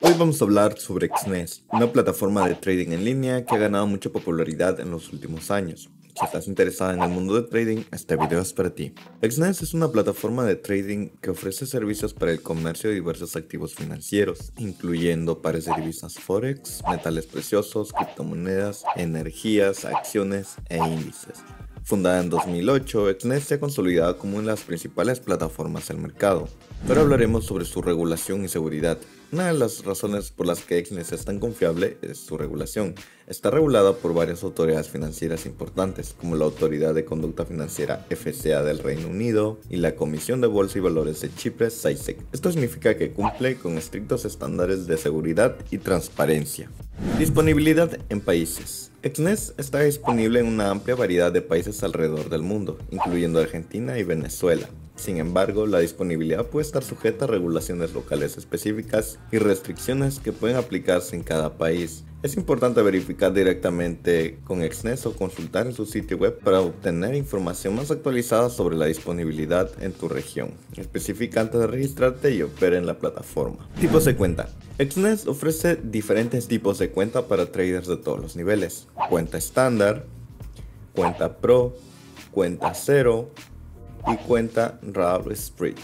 Hoy vamos a hablar sobre Exness, una plataforma de trading en línea que ha ganado mucha popularidad en los últimos años. Si estás interesada en el mundo de trading, este video es para ti. Exness es una plataforma de trading que ofrece servicios para el comercio de diversos activos financieros, incluyendo pares de divisas forex, metales preciosos, criptomonedas, energías, acciones e índices. Fundada en 2008, Exness se ha consolidado como una de las principales plataformas del mercado. Pero hablaremos sobre su regulación y seguridad. Una de las razones por las que Exness es tan confiable es su regulación. Está regulada por varias autoridades financieras importantes, como la Autoridad de Conducta Financiera FCA del Reino Unido y la Comisión de Bolsa y Valores de Chipre, CySEC. Esto significa que cumple con estrictos estándares de seguridad y transparencia. Disponibilidad en países. Exness está disponible en una amplia variedad de países alrededor del mundo, incluyendo Argentina y Venezuela. Sin embargo, la disponibilidad puede estar sujeta a regulaciones locales específicas y restricciones que pueden aplicarse en cada país. Es importante verificar directamente con Exness o consultar en su sitio web para obtener información más actualizada sobre la disponibilidad en tu región. Especifica antes de registrarte y opera en la plataforma. Tipos de cuenta. Exness ofrece diferentes tipos de cuenta para traders de todos los niveles. Cuenta estándar, cuenta pro, cuenta cero y cuenta Raw Street.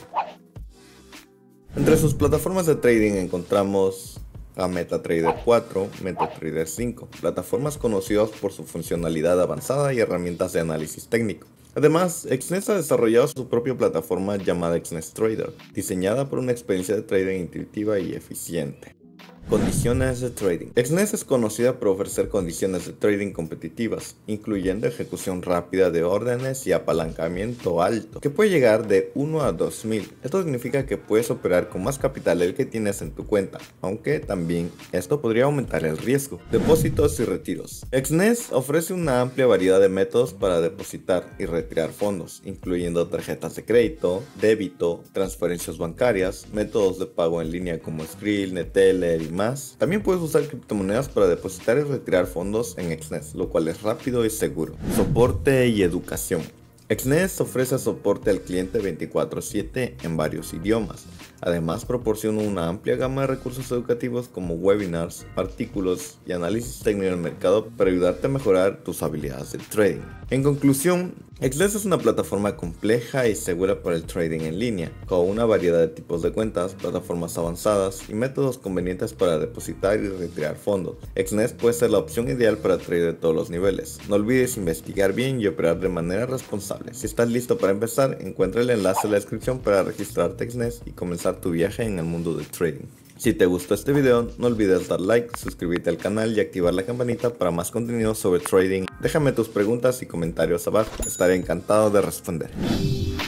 Entre sus plataformas de trading encontramos a MetaTrader 4, MetaTrader 5, plataformas conocidas por su funcionalidad avanzada y herramientas de análisis técnico. Además, Exness ha desarrollado su propia plataforma llamada Exness Trader, diseñada por una experiencia de trading intuitiva y eficiente. Condiciones de trading. Exness es conocida por ofrecer condiciones de trading competitivas, incluyendo ejecución rápida de órdenes y apalancamiento alto, que puede llegar de 1 a 2000. Esto significa que puedes operar con más capital del que tienes en tu cuenta, aunque también esto podría aumentar el riesgo. Depósitos y retiros. Exness ofrece una amplia variedad de métodos para depositar y retirar fondos, incluyendo tarjetas de crédito, débito, transferencias bancarias, métodos de pago en línea como Skrill, Neteller y más. También puedes usar criptomonedas para depositar y retirar fondos en Exness, lo cual es rápido y seguro. Soporte y educación. Exness ofrece soporte al cliente 24/7 en varios idiomas. Además, proporciona una amplia gama de recursos educativos como webinars, artículos y análisis técnico del mercado para ayudarte a mejorar tus habilidades de trading. En conclusión, Exness es una plataforma compleja y segura para el trading en línea, con una variedad de tipos de cuentas, plataformas avanzadas y métodos convenientes para depositar y retirar fondos. Exness puede ser la opción ideal para trader de todos los niveles. No olvides investigar bien y operar de manera responsable. Si estás listo para empezar, encuentra el enlace en la descripción para registrarte a Exness y comenzar tu viaje en el mundo del trading. Si te gustó este video, no olvides dar like, suscribirte al canal y activar la campanita para más contenido sobre trading. Déjame tus preguntas y comentarios abajo, estaré encantado de responder.